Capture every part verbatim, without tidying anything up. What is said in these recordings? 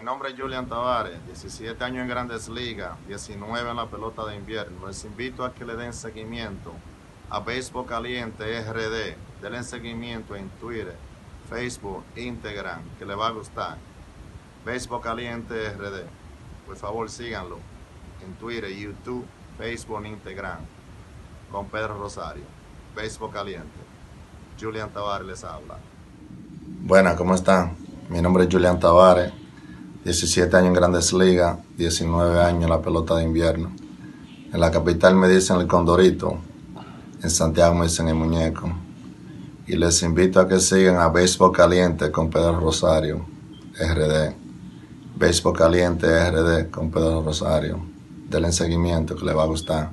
nombre es Julian Tavares, diecisiete años en Grandes Ligas, diecinueve en la pelota de invierno. Les invito a que le den seguimiento a Béisbol Caliente R D. Denle seguimiento en Twitter, Facebook, Instagram, que le va a gustar. Béisbol Caliente R D. Por favor, síganlo en Twitter, YouTube, Facebook, Instagram. Con Pedro Rosario. Béisbol Caliente. Julian Tavares les habla. Buenas, ¿cómo están? Mi nombre es Julian Tavares, diecisiete años en Grandes Ligas, diecinueve años en la pelota de invierno. En la capital me dicen el Condorito, en Santiago me dicen el Muñeco. Y les invito a que sigan a Béisbol Caliente con Pedro Rosario, R D. Béisbol Caliente R D con Pedro Rosario. Denle seguimiento que les va a gustar.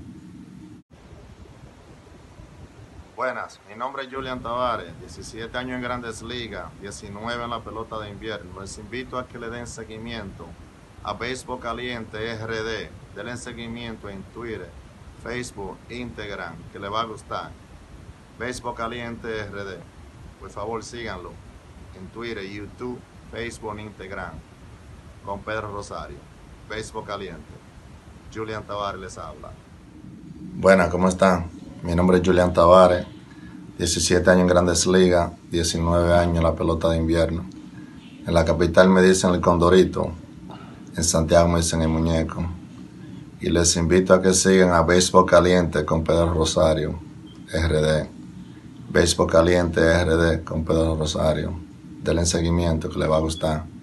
Buenas, mi nombre es Julian Tavares, diecisiete años en Grandes Ligas, diecinueve en la pelota de invierno. Les invito a que le den seguimiento a Béisbol Caliente R D. Denle seguimiento en Twitter, Facebook, Instagram, que le va a gustar. Béisbol Caliente R D. Por favor, síganlo en Twitter, YouTube, Facebook, Instagram. Con Pedro Rosario. Béisbol Caliente. Julian Tavares les habla. Buenas, ¿cómo están? Mi nombre es Julian Tavares, diecisiete años en Grandes Ligas, diecinueve años en la pelota de invierno. En la capital me dicen el Condorito, en Santiago me dicen el Muñeco. Y les invito a que sigan a Béisbol Caliente con Pedro Rosario, R D. Béisbol Caliente R D con Pedro Rosario. Denle seguimiento que les va a gustar.